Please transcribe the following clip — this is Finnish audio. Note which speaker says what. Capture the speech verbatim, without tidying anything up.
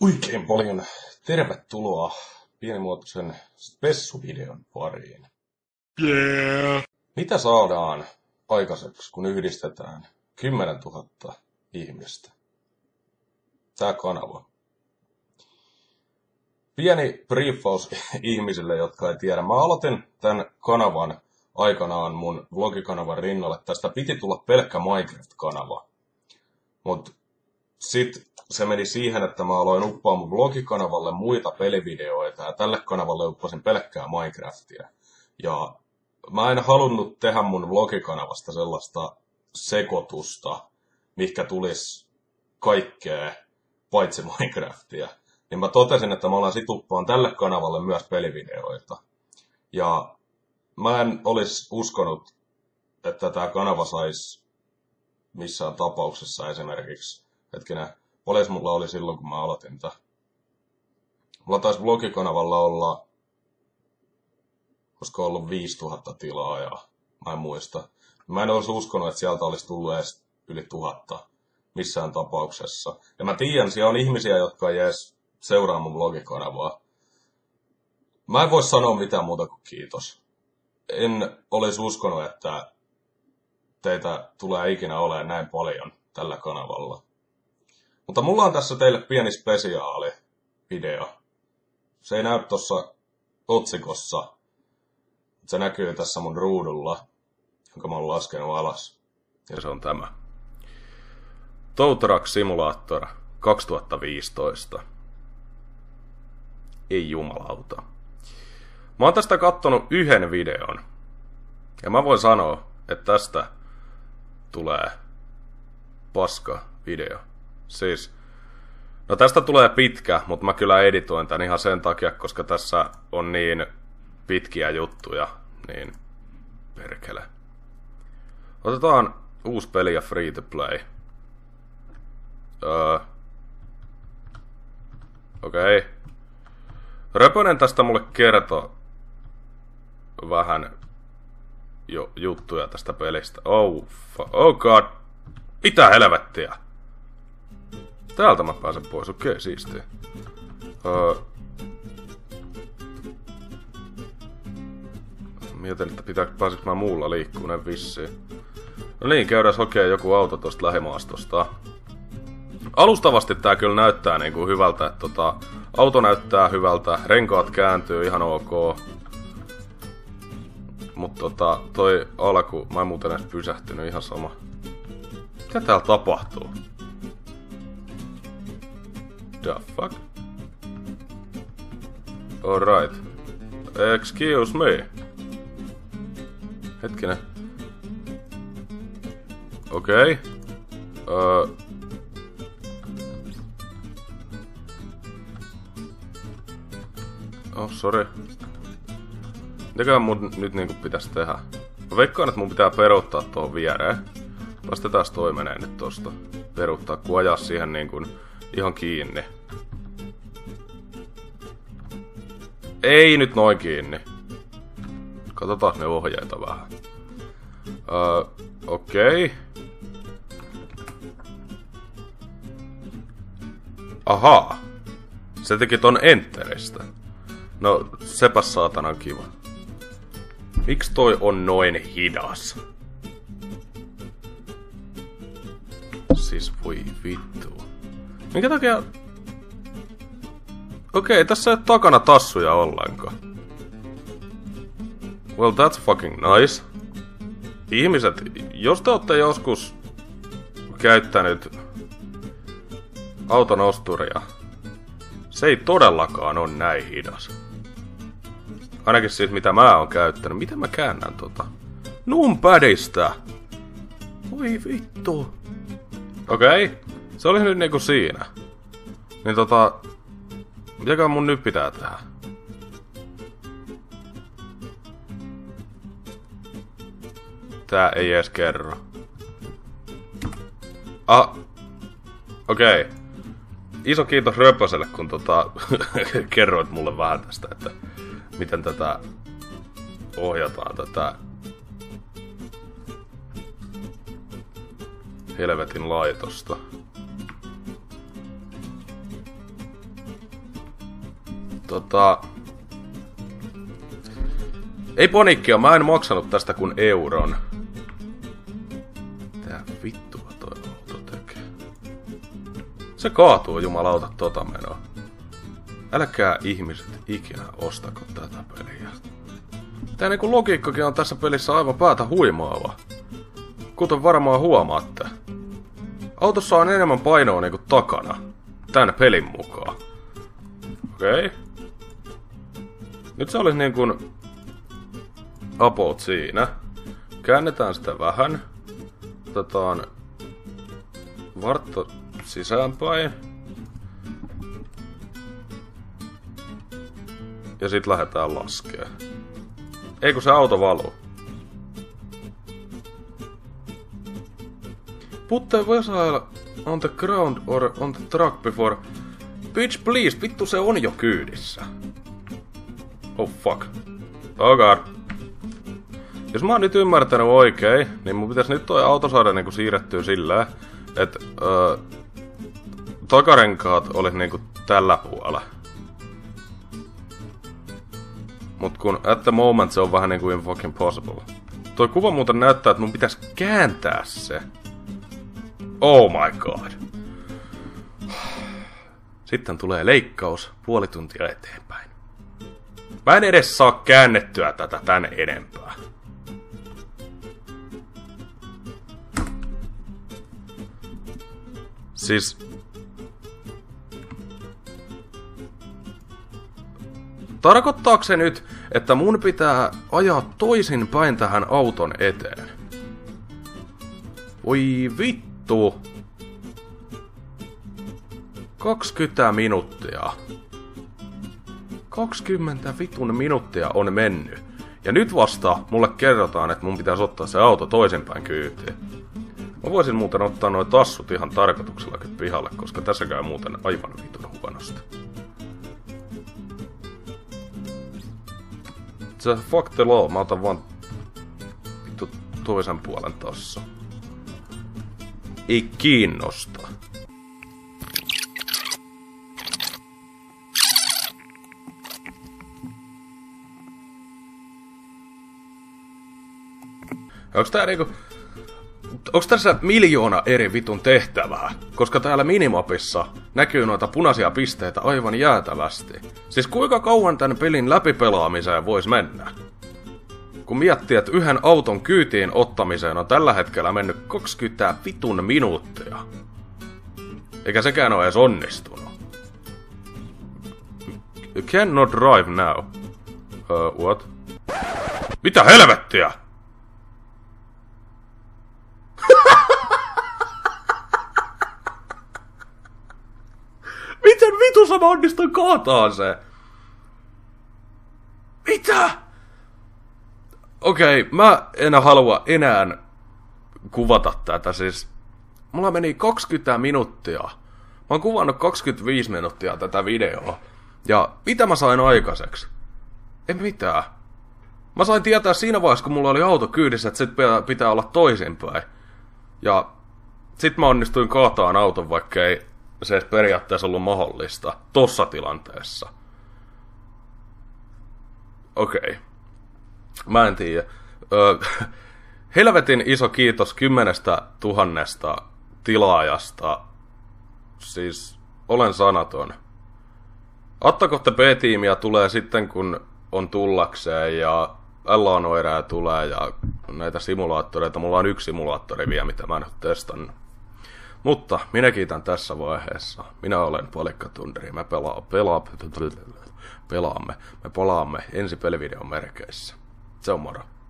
Speaker 1: Oikein paljon tervetuloa pienimuotoisen spessuvideon pariin.
Speaker 2: Yeah.
Speaker 1: Mitä saadaan aikaiseksi, kun yhdistetään kymmenentuhatta ihmistä? Tää kanava. Pieni briefaus ihmisille, jotka ei tiedä. Mä aloitin tämän kanavan aikanaan mun vlogikanavan rinnalle. Tästä piti tulla pelkkä Minecraft-kanava. Mut sit se meni siihen, että mä aloin uppaa mun vlogikanavalle muita pelivideoita ja tälle kanavalle uppasin pelkkää Minecraftia. Ja mä en halunnut tehdä mun vlogikanavasta sellaista sekoitusta, mikä tulisi kaikkea paitsi Minecraftia. Niin mä totesin, että mä alan sit uppaan tälle kanavalle myös pelivideoita. Ja mä en olisi uskonut, että tää kanava sais missään tapauksessa esimerkiksi. Hetkinen, paljon mulla oli silloin, kun mä aloitin tätä. Mulla taisi vlogikanavalla olla, koska ollut viisituhatta tilaa ja mä en muista. Mä en olisi uskonut, että sieltä olisi tullut edes yli tuhatta missään tapauksessa. Ja mä tiedän, siellä on ihmisiä, jotka ei edes seuraa mun vlogikanavaa. Mä en voi sanoa mitään muuta kuin kiitos. En olisi uskonut, että teitä tulee ikinä olemaan näin paljon tällä kanavalla. Mutta mulla on tässä teille pieni spesiaali video. Se ei näy tuossa otsikossa. Se näkyy tässä mun ruudulla, jonka mä oon laskenut alas. Ja se on tämä. Tow Truck Simulator kaksituhattaviisitoista. Ei jumalauta. Mä oon tästä kattonut yhden videon. Ja mä voin sanoa, että tästä tulee paska video. Siis, no tästä tulee pitkä, mutta mä kyllä editoin tän ihan sen takia, koska tässä on niin pitkiä juttuja, niin perkele. Otetaan uusi peli ja free to play. Öö. Okei. Okay. Röpönen tästä mulle kertoi vähän jo juttuja tästä pelistä. Oh, oh god. Mitä helvettiä? Täältä mä pääsen pois, okei, okay, siistiä. Öö. Mietin, että pitää, pääsikö mä muulla liikkuun, vissiin. No niin, käydään hokee joku auto tosta lähimaastosta. Alustavasti tää kyllä näyttää niinku hyvältä, että tota, auto näyttää hyvältä, renkaat kääntyy ihan ok. Mut tota, toi alku, mä en muuten edes pysähtynyt, ihan sama. Mitä täällä tapahtuu? The fuck? Alright. Excuse me. Hetkinen. Okei. Okay. Öö. Oh, sorry. Mitäkään mun nyt niinku pitäis tehdä? Mä veikkaan, että mun pitää peruuttaa tuohon viereen. Lastetaan toi menee nyt tosta. Peruuttaa, kun ajaa siihen niinku ihan kiinni. Ei nyt noin kiinni. Katsotaan ne ohjeita vähän. Öö, okei. Okay. Ahaa. Se teki ton enteristä. No, sepäs saatanan kiva. Miks toi on noin hidas? Siis voi vittu. Minkä takia... Okei, okay, tässä ei ole takana tassuja ollenkaan. Well, that's fucking nice. Ihmiset, jos te olette joskus käyttänyt auton osturia, se ei todellakaan ole näin hidas. Ainakin siis mitä mä oon käyttänyt. Miten mä käännän tota? Numpadista! Voi vittu. Okei, okay. Se oli nyt niinku siinä. Niin tota... Mitäkään mun nyt pitää tehdä? Tää ei edes kerro. Ah. Okei. Okay. Iso kiitos Röpöselle, kun tota kerroit mulle vähän tästä, että miten tätä ohjataan tätä helvetin laitosta. Tota... Ei paniikkia, mä en maksanut tästä kuin euron. Tää vittua toi auto tekee. Se kaatuu jumalauta tota menoa. Älkää ihmiset ikinä ostako tätä peliä. Tää niinku logiikkakin on tässä pelissä aivan päätä huimaava. Kuten varmaan huomaatte. Autossa on enemmän painoa niinku takana. Tän pelin mukaan. Okei. Okay. Nyt se olisi niinku about siinä. Käännetään sitä vähän. Otetaan vartto sisäänpäin. Ja sit lähdetään laskee. Ei kun se auto valuu. Put the vessel on the ground or on the truck before... Bitch please, vittu se on jo kyydissä. Oh fuck. Oh god. Jos mä oon nyt ymmärtänyt oikein, niin mun pitäis nyt toi auto saada niinku siirrettyä silleen, että öö, takarenkaat olis niinku tällä puolella. Mut kun at the moment se on vähän niinku fucking possible. Toi kuva muuten näyttää, että mun pitäis kääntää se. Oh my god. Sitten tulee leikkaus puoli tuntia eteenpäin. Mä en edes saa käännettyä tätä tän enempää. Siis... Tarkoittaako se nyt, että mun pitää ajaa toisin päin tähän auton eteen? Voi vittu! kaksikymmentä minuuttia. kaksikymmentä vitun minuuttia on mennyt. Ja nyt vasta mulle kerrotaan, että mun pitäisi ottaa se auto toisinpäin kyytiin. Mä voisin muuten ottaa noin tassut ihan tarkoituksellakin pihalle, koska tässä käy muuten aivan vitun huonosti. Se fuck the law, mä otan vaan vittu toisen puolen tossa. Ei kiinnosta. Onks tää niinku... Onks tässä miljoona eri vitun tehtävää? Koska täällä minimapissa näkyy noita punaisia pisteitä aivan jäätävästi. Siis kuinka kauan tän pelin läpipelaamiseen vois mennä? Kun miettii, että yhden auton kyytiin ottamiseen on tällä hetkellä mennyt kaksikymmentä vitun minuuttia. Eikä sekään ole edes onnistunut. You cannot drive now. Uh, what? Mitä helvettiä? Miten vitussa mä onnistuin kaataan se? Mitä? Okei, okay, mä en halua enää kuvata tätä, siis... Mulla meni kaksikymmentä minuuttia. Mä oon kuvannut kaksikymmentäviisi minuuttia tätä videoa. Ja mitä mä sain aikaiseksi? En mitään. Mä sain tietää siinä vaiheessa, kun mulla oli auto kyydissä, että sit pitää olla toisinpäin. Ja sit mä onnistuin kaataan auton, vaikka ei se edes periaatteessa ollut mahdollista tossa tilanteessa. Okei. Okay. Mä en tiedä. Öö, helvetin iso kiitos kymmenestä tuhannesta tilaajasta. Siis olen sanaton. Attako te B-tiimiä tulee sitten kun on tullakseen ja L A-noirää tulee ja näitä simulaattoreita. Mulla on yksi simulaattori vielä, mitä mä en ole testannut. Mutta minä kiitän tässä vaiheessa. Minä olen Palikka Tunderi. Me pelaa, pelaa, pelaamme. Me palaamme ensi pelivideon merkeissä. Se on moro.